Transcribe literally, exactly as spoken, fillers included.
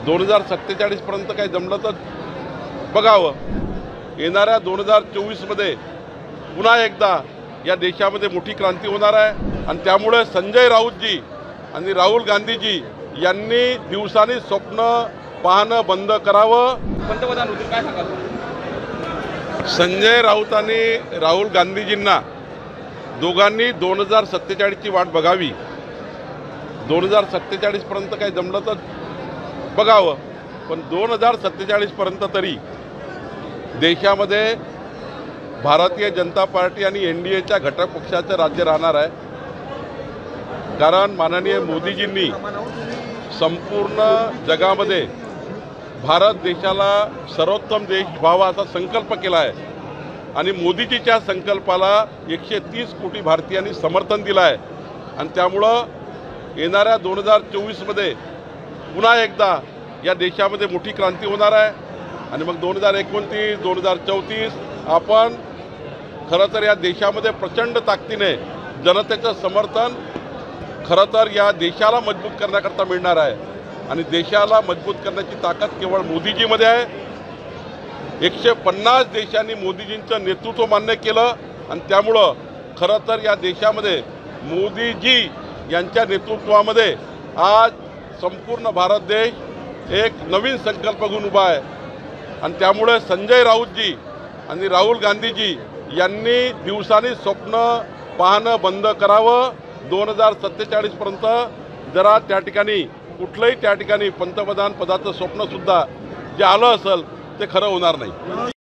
दोन हजार सत्तेचाळीसपर्यंत काही जमलं तर बघावं. येणाऱ्या दोन हजार चोवीसमध्ये पुन्हा एकदा या देशामध्ये मोठी क्रांती होणार आहे आणि त्यामुळे संजय राऊतजी आणि राहुल गांधीजी यांनी दिवसांनी स्वप्न पाहणं बंद करावं. पंतप्रधान होतील काय सांगाल? संजय राऊत आणि राहुल गांधीजींना दोघांनी दोन हजार सत्तेचाळीसची वाट बघावी. दोन हजार सत्तेचाळीसपर्यंत काही जमलं तर बघावं, पण दोन हजार सत्तेचाळीसपर्यंत तरी देशामध्ये भारतीय जनता पार्टी आणि एन डी एच्या घटक पक्षाचं राज्य राहणार आहे. कारण माननीय मोदीजींनी संपूर्ण जगामध्ये भारत देशाला सर्वोत्तम देश व्हावा असा संकल्प केला आहे आणि मोदीजीच्या संकल्पाला एकशे तीस कोटी भारतीयांनी समर्थन दिलं आहे आणि त्यामुळं येणाऱ्या दोन हजार चोवीसमध्ये पुन्हा एकदा या देशामध्ये मोठी क्रांती होणार आहे आणि मग दोन हजार एकोणतीस दोन हजार चौतीस आपण खरं तर या देशामध्ये प्रचंड ताकदीने जनतेचं समर्थन खरं तर या देशाला मजबूत करण्याकरता मिळणार आहे आणि देशाला मजबूत करण्याची ताकद केवळ मोदीजीमध्ये आहे. एकशे पन्नास देशांनी मोदीजींचं नेतृत्व मान्य केलं आणि त्यामुळं खरं तर या देशामध्ये मोदीजी यांच्या नेतृत्वामध्ये आज संपूर्ण भारत देश एक नवीन संकल्प घेऊन उभा आहे आणि त्यामुळे संजय राऊतजी आणि राहुल गांधीजी यांनी दिवसांनी स्वप्न पाहणं बंद करावं. दोन हजार सत्तेचाळीसपर्यंत जरा त्या ठिकाणी कुठलंही त्या ठिकाणी पंतप्रधान पदाचं स्वप्नसुद्धा जे आलं असेल ते खरं होणार नाही.